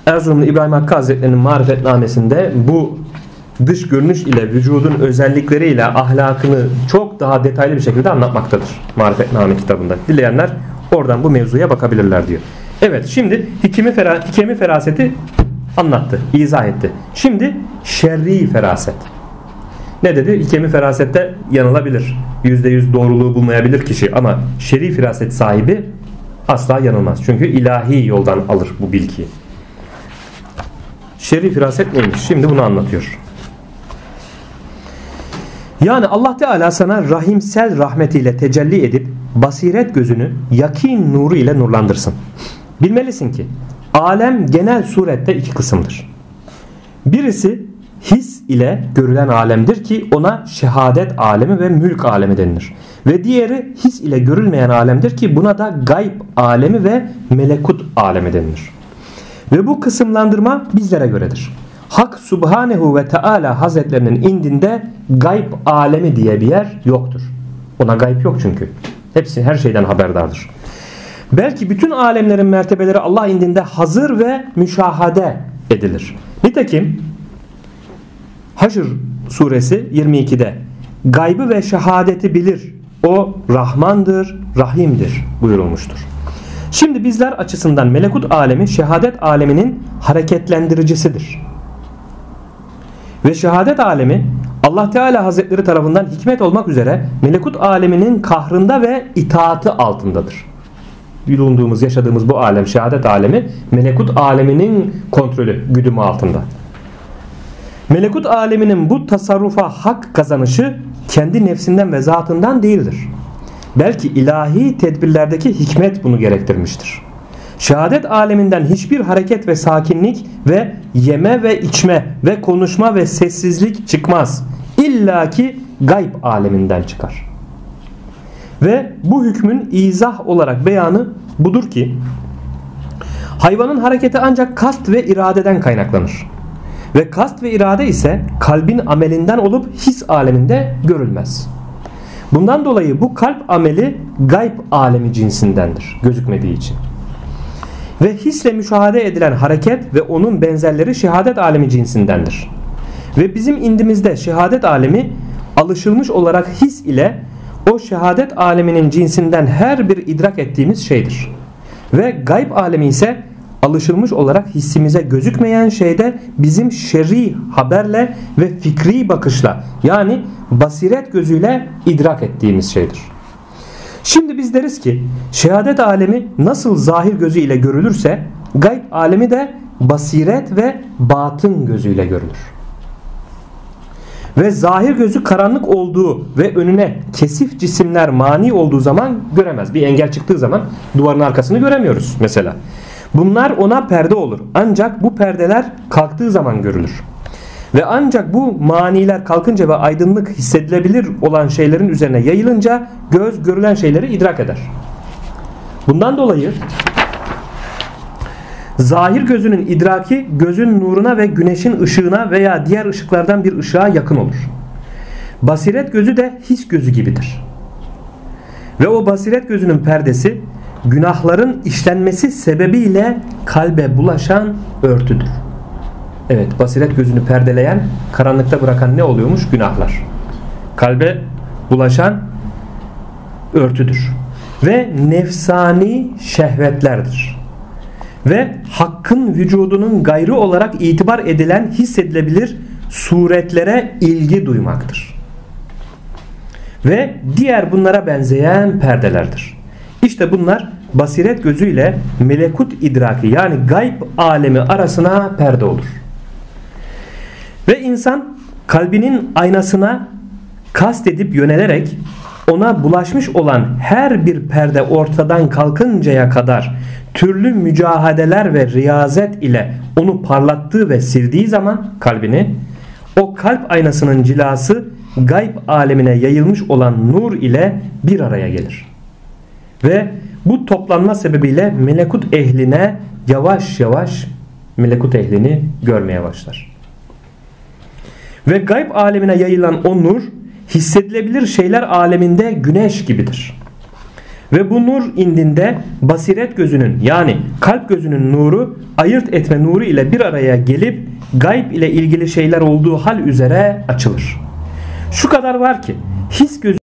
Erzurumlu İbrahim Hakkı Hazretleri'nin marifetnamesinde bu dış görünüş ile vücudun özellikleriyle ahlakını çok daha detaylı bir şekilde anlatmaktadır marifetname kitabında. Dileyenler oradan bu mevzuya bakabilirler diyor. Evet, şimdi hikemi feraseti anlattı, izah etti. Şimdi şerri feraset. Ne dedi? Hikemi ferasette yanılabilir. %100 doğruluğu bulmayabilir kişi ama şerri feraset sahibi asla yanılmaz. Çünkü ilahi yoldan alır bu bilgiyi. Şerri feraset neymiş? Şimdi bunu anlatıyor. Yani Allah Teala sana rahimsel rahmetiyle tecelli edip basiret gözünü yakin nuru ile nurlandırsın. Bilmelisin ki alem genel surette iki kısımdır. Birisi his ile görülen alemdir ki ona şehadet alemi ve mülk alemi denilir. Ve diğeri his ile görülmeyen alemdir ki buna da gayb alemi ve melekut alemi denilir. Ve bu kısımlandırma bizlere göredir. Hak Subhanehu ve Teala Hazretlerinin indinde gayb alemi diye bir yer yoktur. Ona gayb yok çünkü. Hepsi her şeyden haberdardır. Belki bütün alemlerin mertebeleri Allah indinde hazır ve müşahade edilir. Nitekim Haşr suresi 22'de gaybı ve şehadeti bilir. O Rahmandır, Rahim'dir buyurulmuştur. Şimdi bizler açısından melekut alemi şehadet aleminin hareketlendiricisidir. Ve şehadet alemi Allah Teala Hazretleri tarafından hikmet olmak üzere melekut aleminin kahrında ve itaati altındadır. Bulunduğumuz, yaşadığımız bu alem, şehadet alemi melekut aleminin kontrolü, güdümü altında. Melekut aleminin bu tasarrufa hak kazanışı kendi nefsinden ve zatından değildir. Belki ilahi tedbirlerdeki hikmet bunu gerektirmiştir. Şehadet aleminden hiçbir hareket ve sakinlik ve yeme ve içme ve konuşma ve sessizlik çıkmaz. İlla ki gayb aleminden çıkar. Ve bu hükmün izah olarak beyanı budur ki hayvanın hareketi ancak kast ve iradeden kaynaklanır. Ve kast ve irade ise kalbin amelinden olup his aleminde görülmez. Bundan dolayı bu kalp ameli gayb alemi cinsindendir, gözükmediği için. Ve hisle müşahede edilen hareket ve onun benzerleri şehadet alemi cinsindendir. Ve bizim indimizde şehadet alemi alışılmış olarak his ile o şehadet aleminin cinsinden her bir idrak ettiğimiz şeydir. Ve gayb alemi ise alışılmış olarak hissimize gözükmeyen şeyde bizim şer'i haberle ve fikri bakışla yani basiret gözüyle idrak ettiğimiz şeydir. Şimdi biz deriz ki şehadet alemi nasıl zahir gözüyle görülürse gayb alemi de basiret ve batın gözüyle görülür. Ve zahir gözü karanlık olduğu ve önüne kesif cisimler mani olduğu zaman göremez. Bir engel çıktığı zaman duvarın arkasını göremiyoruz mesela. Bunlar ona perde olur. Ancak bu perdeler kalktığı zaman görülür. Ve ancak bu maniler kalkınca ve aydınlık hissedilebilir olan şeylerin üzerine yayılınca göz görülen şeyleri idrak eder. Bundan dolayı zahir gözünün idraki gözün nuruna ve güneşin ışığına veya diğer ışıklardan bir ışığa yakın olur. Basiret gözü de his gözü gibidir. Ve o basiret gözünün perdesi günahların işlenmesi sebebiyle kalbe bulaşan örtüdür. Evet, basiret gözünü perdeleyen, karanlıkta bırakan ne oluyormuş? Günahlar. Kalbe bulaşan örtüdür. Ve nefsani şehvetlerdir. Ve hakkın vücudunun gayrı olarak itibar edilen hissedilebilir suretlere ilgi duymaktır. Ve diğer bunlara benzeyen perdelerdir. İşte bunlar basiret gözüyle melekut idraki yani gayb alemi arasına perde olur. Ve insan kalbinin aynasına kast edip yönelerek ona bulaşmış olan her bir perde ortadan kalkıncaya kadar türlü mücahadeler ve riyazet ile onu parlattığı ve sildiği zaman kalbini, o kalp aynasının cilası gayb alemine yayılmış olan nur ile bir araya gelir. Ve bu toplanma sebebiyle melekut ehline yavaş yavaş melekut ehlini görmeye başlar. Ve gayb alemine yayılan o nur hissedilebilir şeyler aleminde güneş gibidir. Ve bu nur indinde basiret gözünün yani kalp gözünün nuru ayırt etme nuru ile bir araya gelip gayb ile ilgili şeyler olduğu hal üzere açılır. Şu kadar var ki his gözü